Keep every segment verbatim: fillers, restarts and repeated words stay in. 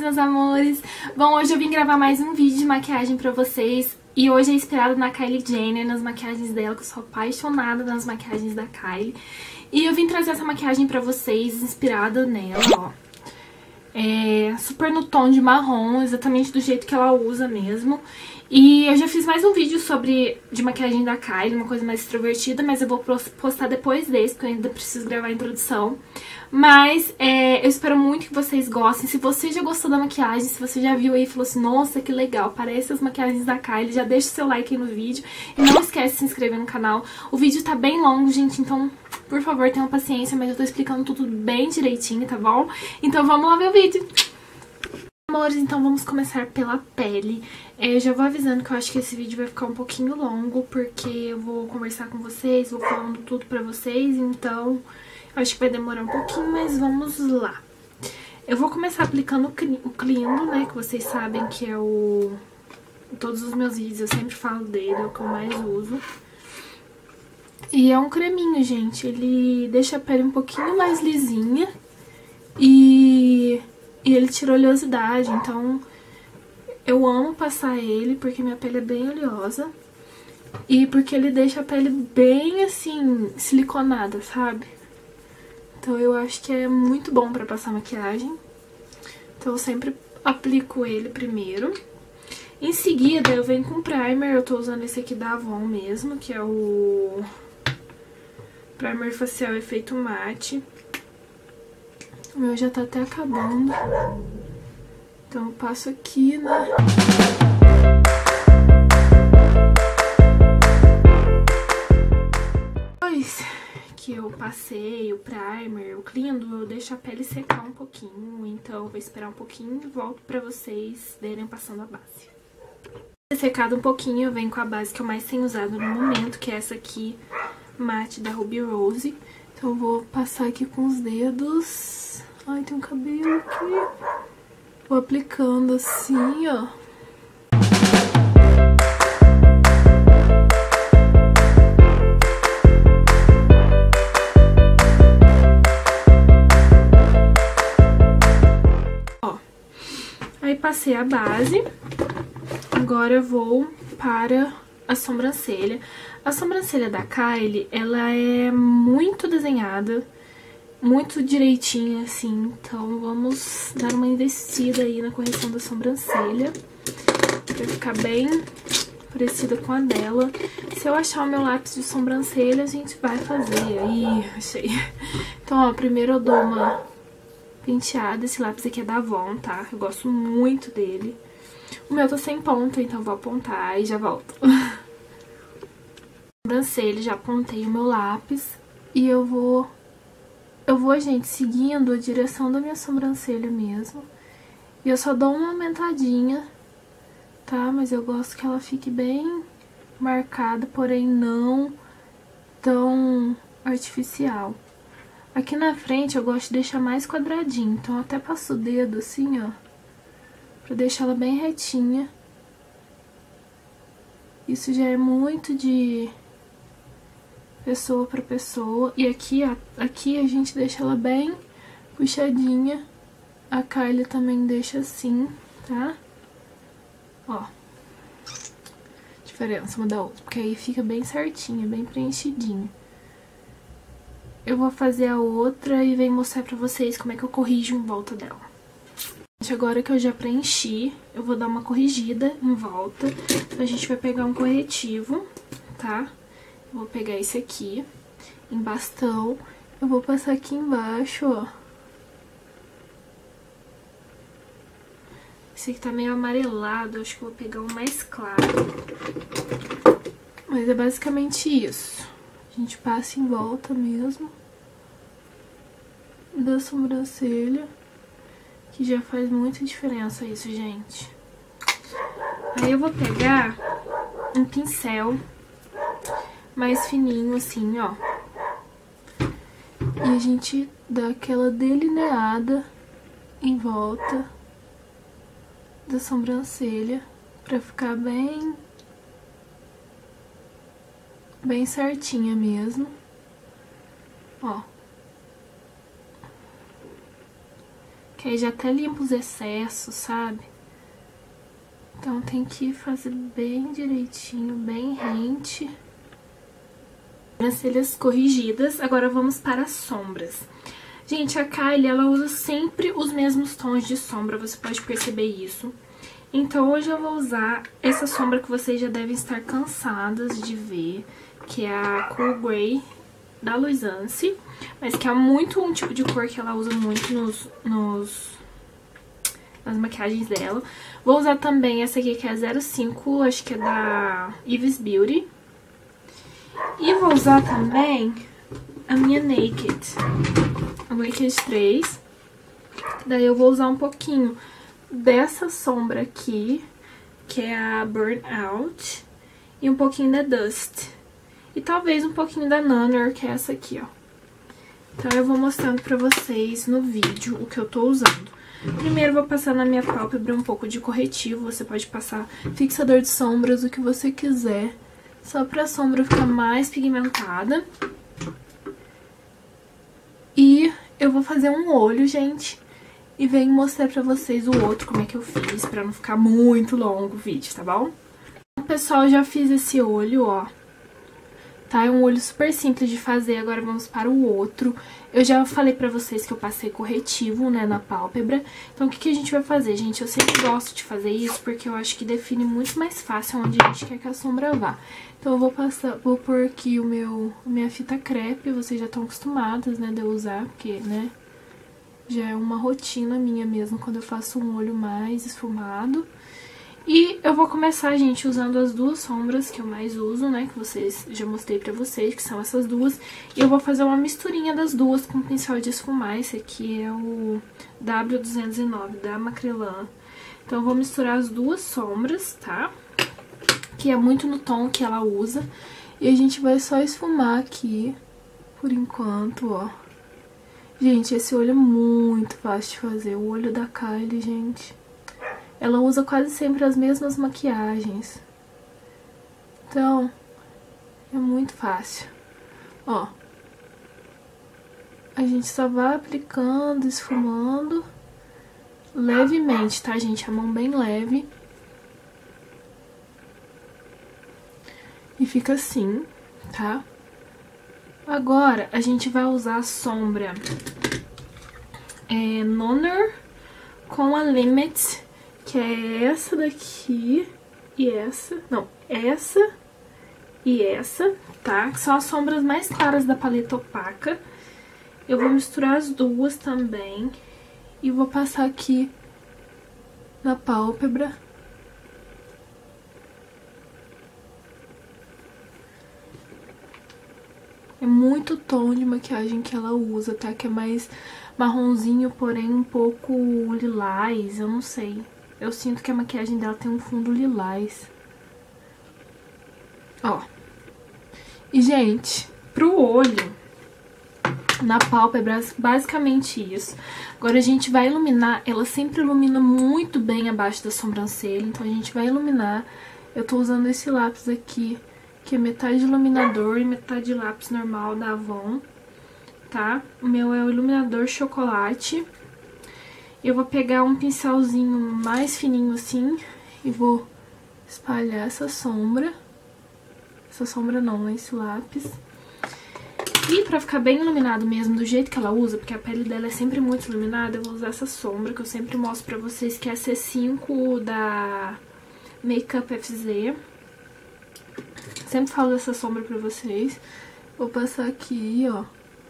meus amores! Bom, hoje eu vim gravar mais um vídeo de maquiagem pra vocês. E hoje é inspirado na Kylie Jenner, nas maquiagens dela, que eu sou apaixonada nas maquiagens da Kylie. E eu vim trazer essa maquiagem pra vocês, inspirada nela, ó. É super no tom de marrom, exatamente do jeito que ela usa mesmo. E eu já fiz mais um vídeo sobre de maquiagem da Kylie, uma coisa mais extrovertida, mas eu vou postar depois desse, porque eu ainda preciso gravar a introdução. Mas é, eu espero muito que vocês gostem. Se você já gostou da maquiagem, se você já viu aí e falou assim, nossa, que legal, parece as maquiagens da Kylie, já deixa o seu like aí no vídeo. E não esquece de se inscrever no canal. O vídeo tá bem longo, gente, então, por favor, tenham paciência, mas eu tô explicando tudo bem direitinho, tá bom? Então vamos lá ver o vídeo. Amores, então vamos começar pela pele. É, eu já vou avisando que eu acho que esse vídeo vai ficar um pouquinho longo, porque eu vou conversar com vocês, vou falando tudo pra vocês, então eu acho que vai demorar um pouquinho, mas vamos lá. Eu vou começar aplicando o Clindo, né, que vocês sabem que é o... Todos os meus vídeos eu sempre falo dele, é o que eu mais uso. E é um creminho, gente, ele deixa a pele um pouquinho mais lisinha e... E ele tira oleosidade, então eu amo passar ele porque minha pele é bem oleosa. E porque ele deixa a pele bem assim, siliconada, sabe? Então eu acho que é muito bom pra passar maquiagem. Então eu sempre aplico ele primeiro. Em seguida eu venho com primer, eu tô usando esse aqui da Avon mesmo, que é o Primer Facial Efeito Mate. O meu já tá até acabando. Então eu passo aqui, né? Depois que eu passei o primer, o Clindo, eu deixo a pele secar um pouquinho. Então eu vou esperar um pouquinho e volto pra vocês verem passando a base. Secado um pouquinho, eu venho com a base que eu mais tenho usado no momento, que é essa aqui, mate da Ruby Rose. Então eu vou passar aqui com os dedos. Ai, tem um cabelo aqui. Vou aplicando assim, ó. Ó. Aí passei a base. Agora eu vou para a sobrancelha. A sobrancelha da Kylie, ela é muito desenhada, muito direitinho, assim, então vamos dar uma investida aí na correção da sobrancelha, pra ficar bem parecida com a dela. Se eu achar o meu lápis de sobrancelha, a gente vai fazer. Aí, achei. Então, ó, primeiro eu dou uma penteada. Esse lápis aqui é da Avon, tá? Eu gosto muito dele. O meu tá sem ponta, então vou apontar e já volto. Sobrancelha, já apontei o meu lápis e eu vou... Eu vou, gente, seguindo a direção da minha sobrancelha mesmo. E eu só dou uma aumentadinha, tá? Mas eu gosto que ela fique bem marcada, porém não tão artificial. Aqui na frente eu gosto de deixar mais quadradinho, então eu até passo o dedo assim, ó, pra deixar ela bem retinha. Isso já é muito de... pessoa pra pessoa. E aqui, ó, aqui a gente deixa ela bem puxadinha. A Kylie também deixa assim, tá? Ó. Diferença uma da outra, porque aí fica bem certinha, bem preenchidinha. Eu vou fazer a outra e venho mostrar pra vocês como é que eu corrijo em volta dela. Agora que eu já preenchi, eu vou dar uma corrigida em volta. Então a gente vai pegar um corretivo, tá? Vou pegar esse aqui, em bastão, eu vou passar aqui embaixo, ó. Esse aqui tá meio amarelado, acho que eu vou pegar um mais claro. Mas é basicamente isso. A gente passa em volta mesmo da sobrancelha, que já faz muita diferença isso, gente. Aí eu vou pegar um pincel mais fininho assim, ó. E a gente dá aquela delineada em volta da sobrancelha pra ficar bem bem certinha mesmo. Ó. Que aí já até limpa os excessos, sabe? Então tem que fazer bem direitinho, bem rente. Sobrancelhas corrigidas. Agora vamos para as sombras. Gente, a Kylie, ela usa sempre os mesmos tons de sombra, você pode perceber isso. Então hoje eu vou usar essa sombra que vocês já devem estar cansadas de ver, que é a Cool Grey da Luisance, mas que é muito um tipo de cor que ela usa muito nos, nos, nas maquiagens dela. Vou usar também essa aqui que é zero cinco, acho que é da Eve's Beauty. E vou usar também a minha Naked, a Naked três. Daí eu vou usar um pouquinho dessa sombra aqui, que é a Burnout, e um pouquinho da Dust. E talvez um pouquinho da Nunner, que é essa aqui, ó. Então eu vou mostrando pra vocês no vídeo o que eu tô usando. Primeiro eu vou passar na minha pálpebra um pouco de corretivo, você pode passar fixador de sombras, o que você quiser, só pra sombra ficar mais pigmentada. E eu vou fazer um olho, gente, e venho mostrar pra vocês o outro, como é que eu fiz, pra não ficar muito longo o vídeo, tá bom? Então, pessoal, eu já fiz esse olho, ó. Tá? É um olho super simples de fazer, agora vamos para o outro. Eu já falei pra vocês que eu passei corretivo, né, na pálpebra. Então, o que que a gente vai fazer, gente? Eu sempre gosto de fazer isso, porque eu acho que define muito mais fácil onde a gente quer que a sombra vá. Então, eu vou passar, vou pôr aqui o meu, minha fita crepe, vocês já estão acostumadas, né, de eu usar, porque, né, já é uma rotina minha mesmo quando eu faço um olho mais esfumado. E eu vou começar, gente, usando as duas sombras que eu mais uso, né, que vocês já mostrei pra vocês, que são essas duas. E eu vou fazer uma misturinha das duas com pincel de esfumar. Esse aqui é o W duzentos e nove da Macrylan. Então eu vou misturar as duas sombras, tá? Que é muito no tom que ela usa. E a gente vai só esfumar aqui, por enquanto, ó. Gente, esse olho é muito fácil de fazer, o olho da Kylie, gente. Ela usa quase sempre as mesmas maquiagens. Então, é muito fácil. Ó. A gente só vai aplicando, esfumando levemente, tá, gente? A mão bem leve. E fica assim, tá? Agora, a gente vai usar a sombra é, Nunner com a Limit, que é essa daqui e essa, não, essa e essa, tá? Que são as sombras mais claras da paleta opaca. Eu vou misturar as duas também e vou passar aqui na pálpebra. É muito tom de maquiagem que ela usa, tá? Que é mais marronzinho, porém um pouco lilás, eu não sei. Eu sinto que a maquiagem dela tem um fundo lilás. Ó. E, gente, pro olho, na pálpebra, basicamente isso. Agora a gente vai iluminar, ela sempre ilumina muito bem abaixo da sobrancelha, então a gente vai iluminar. Eu tô usando esse lápis aqui, que é metade iluminador e metade lápis normal da Avon, tá? O meu é o iluminador chocolate. Eu vou pegar um pincelzinho mais fininho assim e vou espalhar essa sombra. Essa sombra não, esse lápis. E pra ficar bem iluminado mesmo, do jeito que ela usa, porque a pele dela é sempre muito iluminada, eu vou usar essa sombra que eu sempre mostro pra vocês, que é a C cinco da Makeup F Z. Sempre falo dessa sombra pra vocês. Vou passar aqui, ó,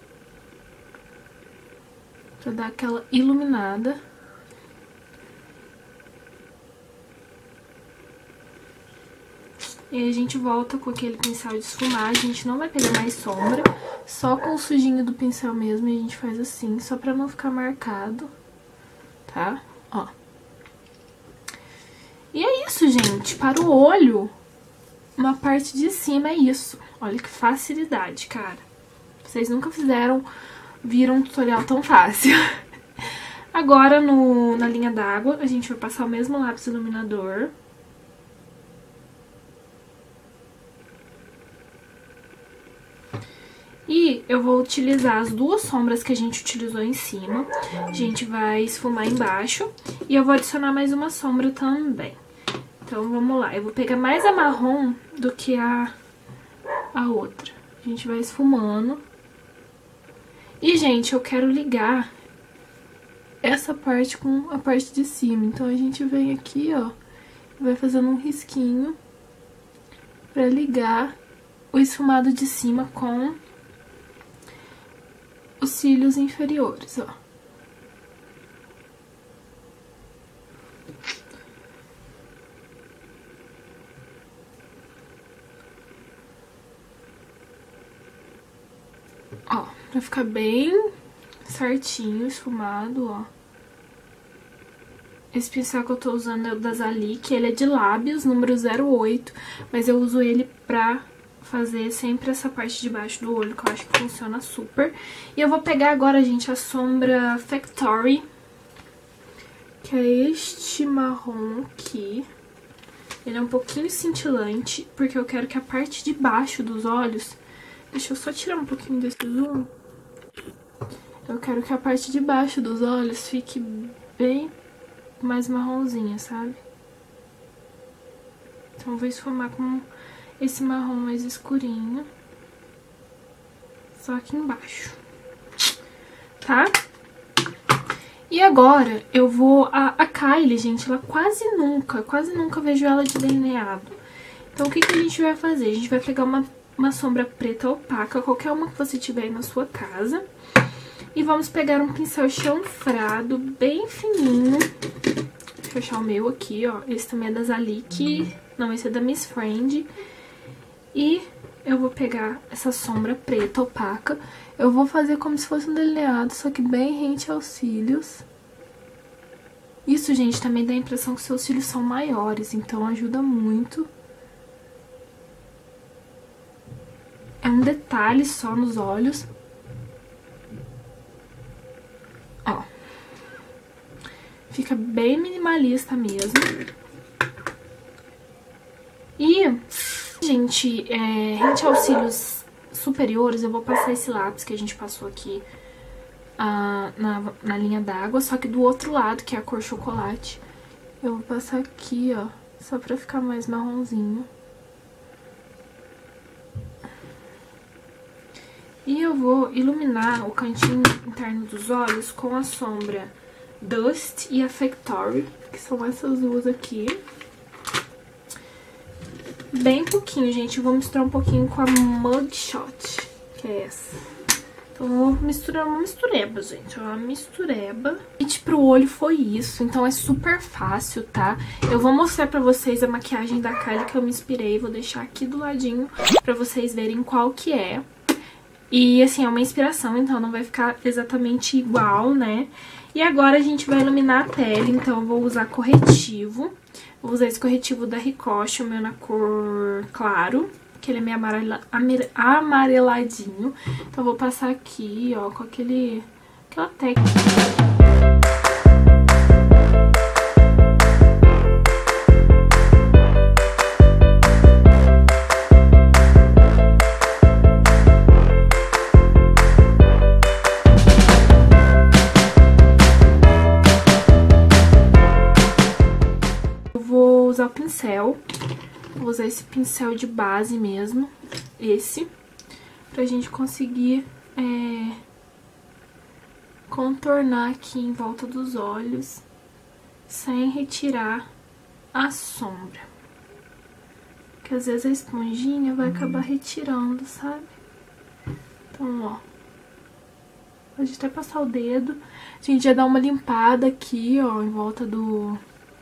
pra dar aquela iluminada. E aí a gente volta com aquele pincel de esfumar. A gente não vai pegar mais sombra, só com o sujinho do pincel mesmo. E a gente faz assim, só pra não ficar marcado, tá? Ó. E é isso, gente. Para o olho, uma parte de cima é isso. Olha que facilidade, cara. Vocês nunca fizeram, viram um tutorial tão fácil. Agora, no, na linha d'água, a gente vai passar o mesmo lápis iluminador. E eu vou utilizar as duas sombras que a gente utilizou em cima. A gente vai esfumar embaixo. E eu vou adicionar mais uma sombra também. Então, vamos lá. Eu vou pegar mais a marrom do que a, a outra. A gente vai esfumando. E, gente, eu quero ligar essa parte com a parte de cima. Então, a gente vem aqui, ó, vai fazendo um risquinho pra ligar o esfumado de cima com os cílios inferiores, ó. Ó, pra ficar bem certinho, esfumado, ó. Esse pincel que eu tô usando é o da Zalic, ele é de lábios, número zero oito, mas eu uso ele pra fazer sempre essa parte de baixo do olho, que eu acho que funciona super. E eu vou pegar agora, gente, a sombra Factory, que é este marrom aqui. Ele é um pouquinho cintilante, porque eu quero que a parte de baixo dos olhos... Deixa eu só tirar um pouquinho desse zoom. Eu quero que a parte de baixo dos olhos fique bem mais marronzinha, sabe? Então eu vou esfumar com esse marrom mais escurinho. Só aqui embaixo. Tá? E agora eu vou... A, a Kylie, gente, ela quase nunca, quase nunca vejo ela de delineado. Então o que, que a gente vai fazer? A gente vai pegar uma, uma sombra preta opaca, qualquer uma que você tiver aí na sua casa. E vamos pegar um pincel chanfrado bem fininho. Deixa eu achar o meu aqui, ó. Esse também é da Zalic. Não, esse é da Miss Friend. E eu vou pegar essa sombra preta opaca. Eu vou fazer como se fosse um delineado, só que bem rente aos cílios. Isso, gente, também dá a impressão que seus cílios são maiores, então ajuda muito. É um detalhe só nos olhos. Ó. Fica bem minimalista mesmo. E, gente, é, rente aos cílios superiores, eu vou passar esse lápis que a gente passou aqui ah, na, na linha d'água, só que do outro lado, que é a cor chocolate. Eu vou passar aqui, ó, só pra ficar mais marronzinho. E eu vou iluminar o cantinho interno dos olhos com a sombra Dust e a Factory, que são essas duas aqui. Bem pouquinho, gente. Eu vou misturar um pouquinho com a Mugshot, que é essa. Então, eu vou misturar uma mistureba, gente. Uma mistureba. E pro olho foi isso. Então, é super fácil, tá? Eu vou mostrar pra vocês a maquiagem da Kylie que eu me inspirei. Vou deixar aqui do ladinho pra vocês verem qual que é. E, assim, é uma inspiração, então não vai ficar exatamente igual, né? E agora a gente vai iluminar a pele, então eu vou usar corretivo. Vou usar esse corretivo da Ricoche, o meu na cor claro, que ele é meio amarela, amareladinho. Então eu vou passar aqui, ó, com aquele, aquela técnica. Usar o pincel, vou usar esse pincel de base mesmo, esse, pra gente conseguir é, contornar aqui em volta dos olhos, sem retirar a sombra, porque às vezes a esponjinha vai acabar retirando, sabe? Então, ó, pode até passar o dedo, a gente já dá uma limpada aqui, ó, em volta do...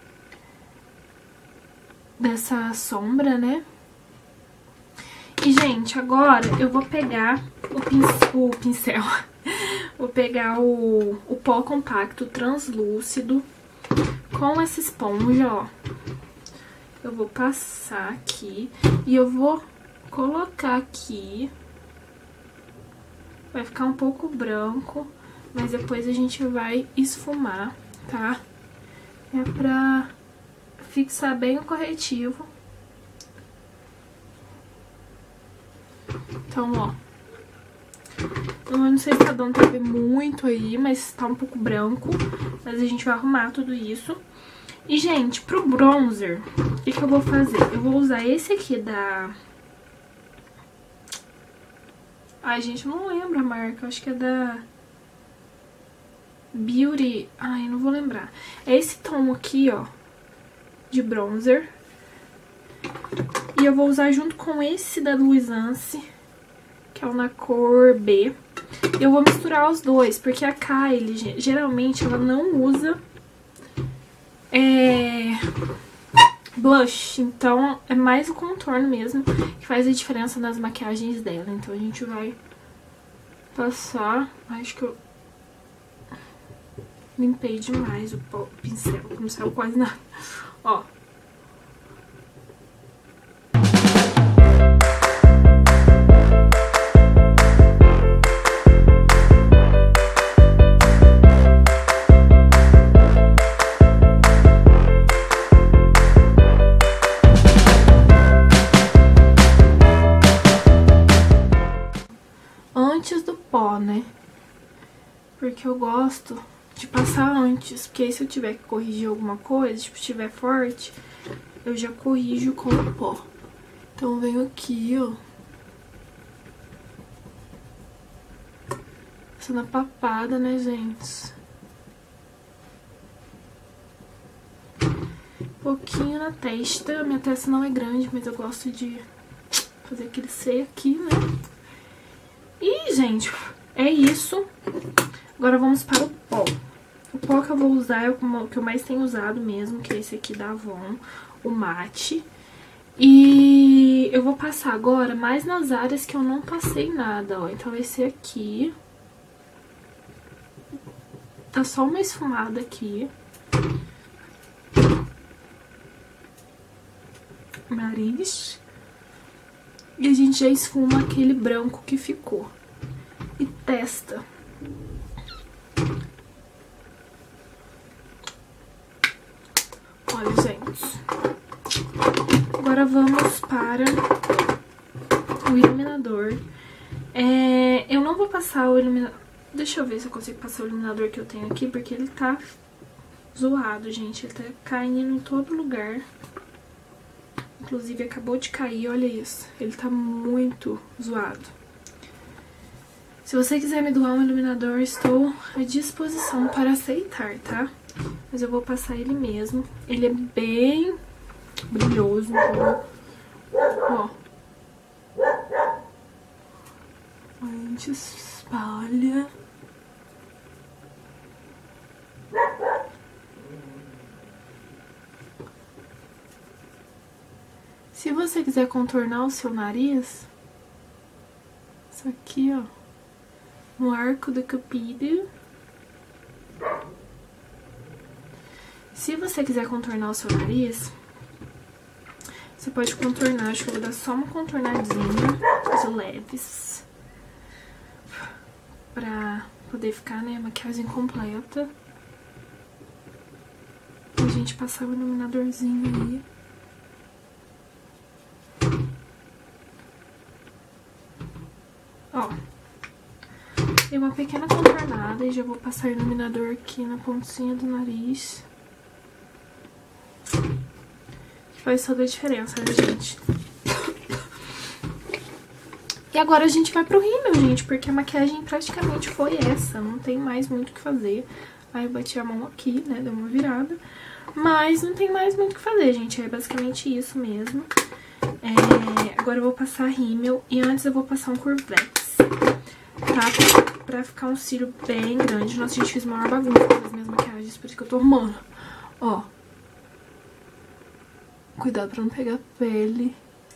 dessa sombra, né? E, gente, agora eu vou pegar o, pincel, o pincel. Vou pegar o, o pó compacto translúcido com essa esponja, ó. Eu vou passar aqui e eu vou colocar aqui. Vai ficar um pouco branco, mas depois a gente vai esfumar, tá? É pra fixar bem o corretivo. Então, ó, Eu não sei se tá dando pra ver muito aí, mas tá um pouco branco. Mas a gente vai arrumar tudo isso. E, gente, pro bronzer, o que que eu vou fazer? Eu vou usar esse aqui da... Ai, gente, eu não lembro a marca. Eu acho que é da... Beauty... Ai, não vou lembrar. É esse tom aqui, ó, de bronzer. E eu vou usar junto com esse da Luisance, que é o na cor B. Eu vou misturar os dois, porque a Kylie, geralmente, ela não usa é, blush. Então, é mais o contorno mesmo que faz a diferença nas maquiagens dela. Então, a gente vai passar... Acho que eu limpei demais o pincel, não saiu quase nada. Ó. Antes do pó, né? Porque eu gosto de passar antes, porque aí se eu tiver que corrigir alguma coisa, tipo, estiver forte, eu já corrijo com o pó. Então, venho aqui, ó, passando a papada, né, gente? Um pouquinho na testa. Minha testa não é grande, mas eu gosto de fazer aquele C aqui, né? E, gente, é isso. Agora vamos para o pó. O pó que eu vou usar é o que eu mais tenho usado mesmo, que é esse aqui da Avon, o mate. E eu vou passar agora mais nas áreas que eu não passei nada, ó. Então vai ser aqui. Tá só uma esfumada aqui. Nariz. E a gente já esfuma aquele branco que ficou. E testa. Olha, gente. Agora vamos para o iluminador. É, eu não vou passar o iluminador... Deixa eu ver se eu consigo passar o iluminador que eu tenho aqui, porque ele tá zoado, gente. Ele tá caindo em todo lugar. Inclusive, acabou de cair, olha isso. Ele tá muito zoado. Se você quiser me doar um iluminador, estou à disposição para aceitar, tá? Mas eu vou passar ele mesmo. Ele é bem brilhoso, então... Ó. A gente espalha. Se você quiser contornar o seu nariz, isso aqui, ó, no arco do cupido. Se você quiser contornar o seu nariz, você pode contornar. Acho que eu vou dar só uma contornadinha, de leves, pra poder ficar, né, a maquiagem completa. E a gente passar o iluminadorzinho aí. Ó, dei uma pequena contornada e já vou passar o iluminador aqui na pontinha do nariz. Que faz toda a diferença, né, gente? E agora a gente vai pro rímel, gente, porque a maquiagem praticamente foi essa. Não tem mais muito o que fazer. Aí eu bati a mão aqui, né, deu uma virada. Mas não tem mais muito o que fazer, gente. É basicamente isso mesmo. É, agora eu vou passar rímel e antes eu vou passar um Curvex, tá? Pra ficar um cílio bem grande. Nossa, gente, fiz uma maior bagunça com as minhas maquiagens, por isso que eu tô arrumando. Ó. Cuidado pra não pegar pele.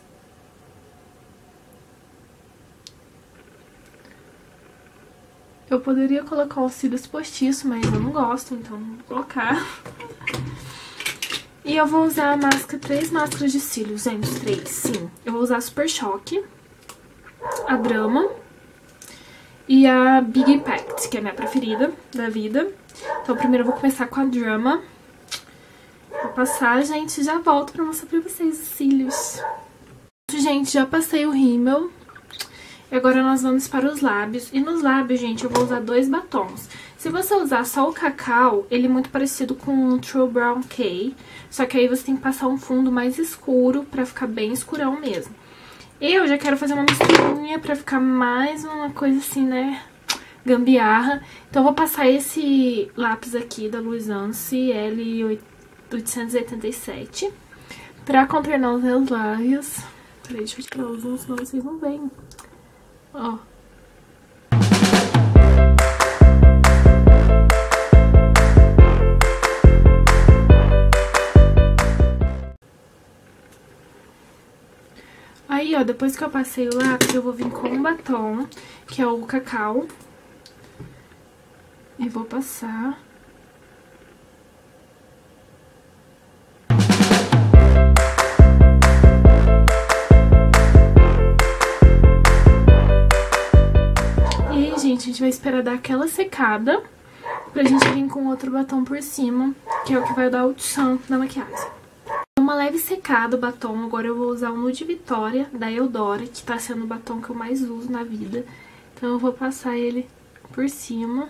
Eu poderia colocar os cílios postiços, mas eu não gosto, então não vou colocar. E eu vou usar a máscara, três máscaras de cílios, gente, três, sim. Eu vou usar a Super Choque, a Drama e a Big Impact, que é a minha preferida da vida. Então, primeiro eu vou começar com a Drama. Vou passar, gente, já volto pra mostrar pra vocês os cílios. Gente, já passei o rímel. E agora nós vamos para os lábios. E nos lábios, gente, eu vou usar dois batons. Se você usar só o Cacau, ele é muito parecido com o True Brown K. Só que aí você tem que passar um fundo mais escuro pra ficar bem escurão mesmo. Eu já quero fazer uma misturinha pra ficar mais uma coisa assim, né, gambiarra. Então eu vou passar esse lápis aqui da Luisance L oitocentos e oitenta e sete pra contornar os meus lábios. Peraí, deixa eu tirar os olhos, senão vocês não veem. Ó. Aí, ó, depois que eu passei o lápis, eu vou vir com um batom, que é o Cacau. E vou passar. E aí, gente, a gente vai esperar dar aquela secada pra gente vir com outro batom por cima, que é o que vai dar o tchan na maquiagem. Uma leve secada o batom, agora eu vou usar o Nude Vitória da Eudora, que tá sendo o batom que eu mais uso na vida. Então eu vou passar ele por cima.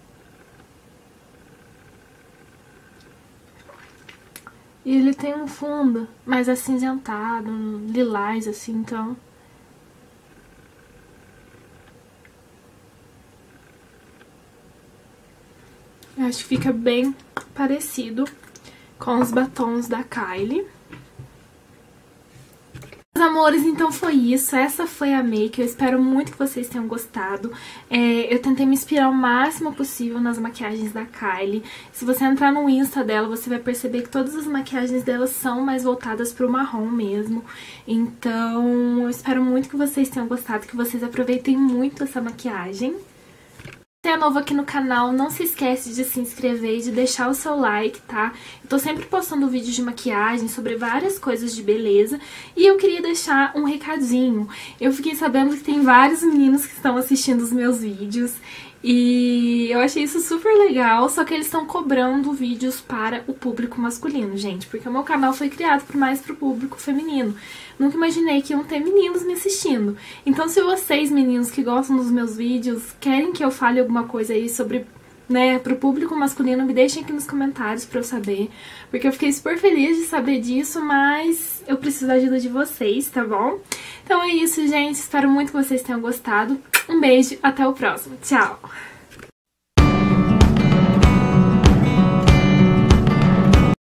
E ele tem um fundo mais acinzentado, um lilás assim, então... eu acho que fica bem parecido com os batons da Kylie. Meus amores, então foi isso. Essa foi a make. Eu espero muito que vocês tenham gostado. É, eu tentei me inspirar o máximo possível nas maquiagens da Kylie. Se você entrar no Insta dela, você vai perceber que todas as maquiagens dela são mais voltadas pro marrom mesmo. Então, eu espero muito que vocês tenham gostado, que vocês aproveitem muito essa maquiagem. Se é novo aqui no canal, não se esquece de se inscrever e de deixar o seu like, tá? Eu tô sempre postando vídeos de maquiagem sobre várias coisas de beleza e eu queria deixar um recadinho. Eu fiquei sabendo que tem vários meninos que estão assistindo os meus vídeos e eu achei isso super legal, só que eles estão cobrando vídeos para o público masculino, gente, porque o meu canal foi criado por mais pro público feminino. Nunca imaginei que iam ter meninos me assistindo. Então, se vocês, meninos que gostam dos meus vídeos, querem que eu fale alguma coisa aí sobre, né, pro público masculino, me deixem aqui nos comentários pra eu saber. Porque eu fiquei super feliz de saber disso, mas eu preciso da ajuda de vocês, tá bom? Então é isso, gente. Espero muito que vocês tenham gostado. Um beijo, até o próximo. Tchau!